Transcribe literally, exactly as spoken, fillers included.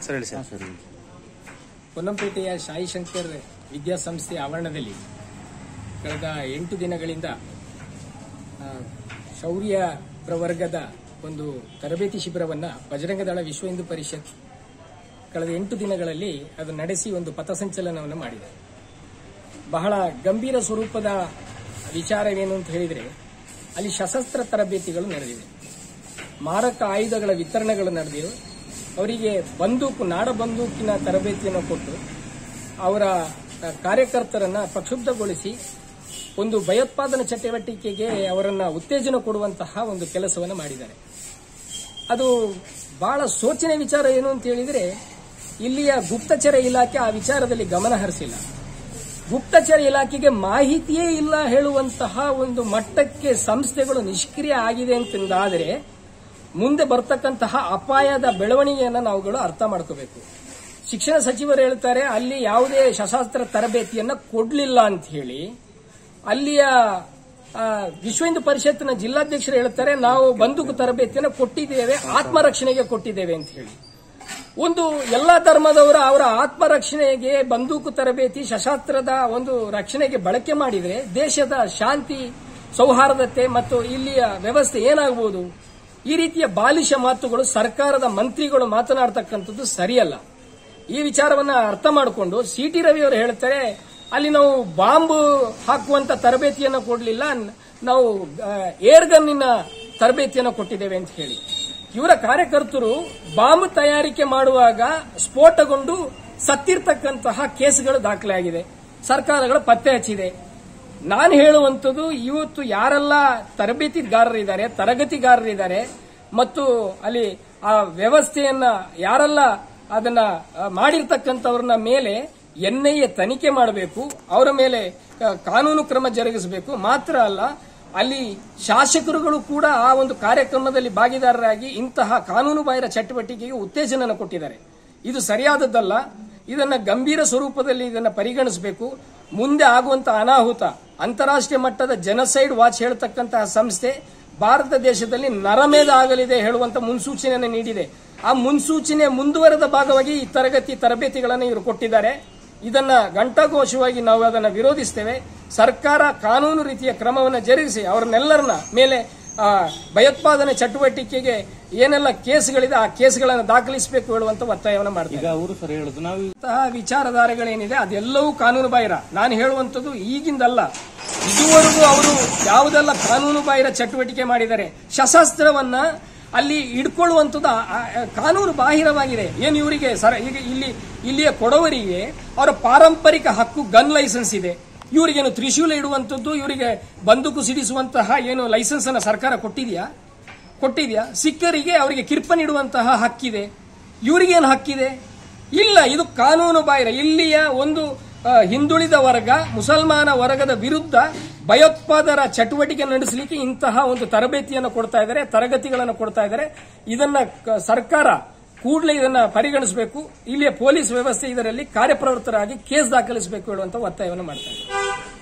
Sir ಹೇಳಿ ಸರ್. Sir ಪೊನ್ನಂಪೇಟೆಯ ಸಾಯಿ ಶಂಕರ್ ವಿದ್ಯಾಸಂಸ್ಥೆ ಆವರಣದಲ್ಲಿ ಕಳೆದ ಎಂಟು ದಿನಗಳಿಂದ ಶೌರ್ಯ ಪ್ರವರ್ಗದ ಒಂದು ತರಬೇತಿ ಶಿಬಿರವನ್ನು ಬಜರಂಗದಳ ವಿಶ್ವ ಹಿಂದೂ ಪರಿಷತ್ ಕಳೆದ ಎಂಟು ದಿನಗಳಲ್ಲಿ ಅದು ನಡೆಸಿ ಒಂದು ಪಥಸಂಚಲನವನ್ನು ಮಾಡಿದೆ. ಬಹಳ ಗಂಭೀರ ಸ್ವರೂಪದ ವಿಚಾರವೇನು ಅಂತ ಹೇಳಿದರೆ, ಅಲ್ಲಿ ಸಶಸ್ತ್ರ ತರಬೇತಿಗಳು ನಡೆದಿವೆ, ಮಾರಕ ಆಯುಧಗಳ ವಿತರಣೆಗಳು ನಡೆದಿವೆ. ಅವರಿಗೆ ಬಂದೂಕು ನಾಡ ಬಂದೂಕಿನ ತರಬೇತಿಯನ್ನು ಕೊಟ್ಟು ಅವರ ಕಾರ್ಯಕರ್ತರನ್ನ ಪ್ರಕ್ಷುಬ್ಧಗೊಳಿಸಿ ಒಂದು ಭಯೋತ್ಪಾದನಾ ಚಟುವಟಿಕೆಗೆ ಅವರನ್ನ ಉತ್ತೇಜನ ಕೊಡುವಂತಹ ಒಂದು ಕೆಲಸವನ್ನು ಮಾಡಿದ್ದಾರೆ. ಅದು ಬಹಳ ಶೋಚನೀಯ ವಿಚಾರ ಏನು ಅಂತ ಹೇಳಿದರೆ, ಇಲ್ಲಿಯ ಗುಪ್ತಚರ ಇಲಾಖೆ ಆ ವಿಚಾರದಲ್ಲಿ ಗಮನ ಹರಿಸಿಲ್ಲ. ಗುಪ್ತಚರ ಇಲಾಖೆಗೆ ಮಾಹಿತಿಯೇ ಇಲ್ಲ ಹೇಳುವಂತಹ ಒಂದು ಮಟ್ಟಕ್ಕೆ ಸಂಸ್ಥೆಗಳು ನಿಷ್ಕ್ರಿಯ ಆಗಿದೆ ಅಂತಂದಾದರೆ ಮುಂದೆ ಬರ್ತಕ್ಕಂತಹ ಅಪಾಯದ ಬೆಳವಣಿಗೆಯನ್ನು ನಾವುಗಳು ಅರ್ಥ ಮಾಡ್ಕೋಬೇಕು. ಶಿಕ್ಷಣ ಸಚಿವರು ಹೇಳ್ತಾರೆ ಅಲ್ಲಿ ಯಾವುದೇ ಸಶಸ್ತ್ರ ತರಬೇತಿಯನ್ನ ಕೊಡಲಿಲ್ಲ ಅಂತ ಹೇಳಿ. ಅಲ್ಲಿಯ ವಿಶ್ವ ಹಿಂದೂ ಪರಿಷತ್ನ ಜಿಲ್ಲಾಧ್ಯಕ್ಷರು ಹೇಳ್ತಾರೆ ನಾವು ಬಂದೂಕು ತರಬೇತಿಯನ್ನು ಕೊಟ್ಟಿದ್ದೇವೆ, ಆತ್ಮರಕ್ಷಣೆಗೆ ಕೊಟ್ಟಿದ್ದೇವೆ ಅಂತ ಹೇಳಿ. ಒಂದು ಎಲ್ಲಾ ಧರ್ಮದವರು ಅವರ ಆತ್ಮರಕ್ಷಣೆಗೆ ಬಂದೂಕು ತರಬೇತಿ ಶಸ್ತ್ರದ ಒಂದು ರಕ್ಷಣೆಗೆ ಬಳಕೆ ಮಾಡಿದರೆ ದೇಶದ ಶಾಂತಿ ಸೌಹಾರ್ದತೆ ಮತ್ತು ಇಲ್ಲಿಯ ವ್ಯವಸ್ಥೆ ಏನಾಗಬಹುದು? ಈ ರೀತಿಯ ಬಾಲಿಶ ಮಾತುಗಳು ಸರ್ಕಾರದ ಮಂತ್ರಿಗಳು ಮಾತನಾಡತಕ್ಕಂಥದ್ದು ಸರಿಯಲ್ಲ. ಈ ವಿಚಾರವನ್ನ ಅರ್ಥ ಮಾಡಿಕೊಂಡು ಸಿ ಟಿ ರವಿ ಅವರು ಹೇಳ್ತಾರೆ ಅಲ್ಲಿ ನಾವು ಬಾಂಬ್ ಹಾಕುವಂತ ತರಬೇತಿಯನ್ನು ಕೊಡಲಿಲ್ಲ, ನಾವು ಏರ್ ಗನ್ನಿನ ತರಬೇತಿಯನ್ನು ಕೊಟ್ಟಿದ್ದೇವೆ ಅಂತ ಹೇಳಿ. ಇವರ ಕಾರ್ಯಕರ್ತರು ಬಾಂಬ್ ತಯಾರಿಕೆ ಮಾಡುವಾಗ ಸ್ಫೋಟಗೊಂಡು ಸತ್ತಿರ್ತಕ್ಕಂತಹ ಕೇಸ್ಗಳು ದಾಖಲಾಗಿದೆ, ಸರ್ಕಾರಗಳು ಪತ್ತೆ ಹಚ್ಚಿದೆ. ನಾನು ಹೇಳುವಂಥದ್ದು ಇವತ್ತು ಯಾರೆಲ್ಲ ತರಬೇತಿಗಾರರಿದ್ದಾರೆ, ತರಗತಿಗಾರರಿದ್ದಾರೆ ಮತ್ತು ಅಲ್ಲಿ ಆ ವ್ಯವಸ್ಥೆಯನ್ನ ಯಾರೆಲ್ಲ ಅದನ್ನ ಮಾಡಿರ್ತಕ್ಕಂಥವ್ರನ್ನ ಮೇಲೆ ಎನ್ಐಎ ತನಿಖೆ ಮಾಡಬೇಕು, ಅವರ ಮೇಲೆ ಕಾನೂನು ಕ್ರಮ ಜರುಗಿಸಬೇಕು. ಮಾತ್ರ ಅಲ್ಲ, ಅಲ್ಲಿ ಶಾಸಕರುಗಳು ಕೂಡ ಆ ಒಂದು ಕಾರ್ಯಕ್ರಮದಲ್ಲಿ ಭಾಗಿದಾರರಾಗಿ ಇಂತಹ ಕಾನೂನು ಬಾಹಿರ ಚಟುವಟಿಕೆಗೆ ಉತ್ತೇಜನ ಕೊಟ್ಟಿದ್ದಾರೆ. ಇದು ಸರಿಯಾದದ್ದಲ್ಲ. ಇದನ್ನ ಗಂಭೀರ ಸ್ವರೂಪದಲ್ಲಿ ಇದನ್ನ ಪರಿಗಣಿಸಬೇಕು. ಮುಂದೆ ಆಗುವಂತಹ ಅನಾಹುತ ಅಂತಾರಾಷ್ಟ್ರೀಯ ಮಟ್ಟದ ಜನಸೈಡ್ ವಾಚ್ ಹೇಳ್ತಕ್ಕಂತಹ ಸಂಸ್ಥೆ ಭಾರತ ದೇಶದಲ್ಲಿ ನರಮೇಧ ಆಗಲಿದೆ ಹೇಳುವಂತ ಮುನ್ಸೂಚನೆಯನ್ನು ನೀಡಿದೆ. ಆ ಮುನ್ಸೂಚನೆ ಮುಂದುವರೆದ ಭಾಗವಾಗಿ ಈ ತರಗತಿ ತರಬೇತಿಗಳನ್ನು ಇವರು ಕೊಟ್ಟಿದ್ದಾರೆ. ಇದನ್ನ ಘಂಟಾಘೋಷವಾಗಿ ನಾವು ಅದನ್ನು ವಿರೋಧಿಸ್ತೇವೆ. ಸರ್ಕಾರ ಕಾನೂನು ರೀತಿಯ ಕ್ರಮವನ್ನು ಜರುಗಿಸಿ ಅವರನ್ನೆಲ್ಲರನ್ನ ಮೇಲೆ ಭಯೋತ್ಪಾದನೆ ಚಟುವಟಿಕೆಗೆ ಏನೆಲ್ಲ ಕೇಸ್ಗಳಿದೆ ಆ ಕೇಸ್ಗಳನ್ನು ದಾಖಲಿಸಬೇಕು ಹೇಳುವಂತ ಒತ್ತಾಯವನ್ನು ಮಾಡ್ತಾರೆ. ಅವರು ಸರಿ ಹೇಳುದು ನಾವು ಇಂತಹ ವಿಚಾರಧಾರೆಗಳೇನಿದೆ ಅದೆಲ್ಲವೂ ಕಾನೂನು ಬಾಹಿರ. ನಾನು ಹೇಳುವಂಥದ್ದು ಈಗಿಂದಲ್ಲ, ಇದುವರೆಗೂ ಅವರು ಯಾವುದೆಲ್ಲ ಕಾನೂನು ಬಾಹಿರ ಚಟುವಟಿಕೆ ಮಾಡಿದ್ದಾರೆ. ಸಶಸ್ತ್ರವನ್ನ ಅಲ್ಲಿ ಇಡ್ಕೊಳ್ಳುವಂಥದ್ದು ಕಾನೂನು ಬಾಹಿರವಾಗಿದೆ. ಏನು ಇವರಿಗೆ ಸರ್ ಈಗ ಇಲ್ಲಿ ಇಲ್ಲಿಯ ಕೊಡವರಿಗೆ ಅವರ ಪಾರಂಪರಿಕ ಹಕ್ಕು ಗನ್ ಲೈಸೆನ್ಸ್ ಇದೆ. ಇವರಿಗೇನು ತ್ರಿಶೂಲ ಇಡುವಂಥದ್ದು, ಇವರಿಗೆ ಬಂದೂಕು ಸಿಡಿಸುವಂತಹ ಏನು ಲೈಸೆನ್ಸ್ ಅನ್ನು ಸರ್ಕಾರ ಕೊಟ್ಟಿದೆಯಾ ಕೊಟ್ಟಿದೆಯಾ ಸಿಖ್ಖರಿಗೆ ಅವರಿಗೆ ಕಿರ್ಪನ್ ಇಡುವಂತಹ ಹಕ್ಕಿದೆ. ಇವರಿಗೇನು ಹಕ್ಕಿದೆ? ಇಲ್ಲ. ಇದು ಕಾನೂನು ಬಾಹಿರ. ಇಲ್ಲಿಯ ಒಂದು ಹಿಂದುಳಿದ ವರ್ಗ ಮುಸಲ್ಮಾನ ವರ್ಗದ ವಿರುದ್ಧ ಭಯೋತ್ಪಾದರ ಚಟುವಟಿಕೆ ನಡೆಸಲಿಕ್ಕೆ ಇಂತಹ ಒಂದು ತರಬೇತಿಯನ್ನು ಕೊಡ್ತಾ ಇದ್ದಾರೆ, ತರಗತಿಗಳನ್ನು ಕೊಡ್ತಾ ಇದ್ದಾರೆ. ಇದನ್ನ ಸರ್ಕಾರ ಕೂಡಲೇ ಇದನ್ನ ಪರಿಗಣಿಸಬೇಕು. ಇಲ್ಲಿಯ ಪೊಲೀಸ್ ವ್ಯವಸ್ಥೆ ಇದರಲ್ಲಿ ಕಾರ್ಯಪ್ರವೃತ್ತರಾಗಿ ಕೇಸ್ ದಾಖಲಿಸಬೇಕು ಹೇಳುವಂತ ಒತ್ತಾಯವನ್ನು ಮಾಡ್ತಾರೆ.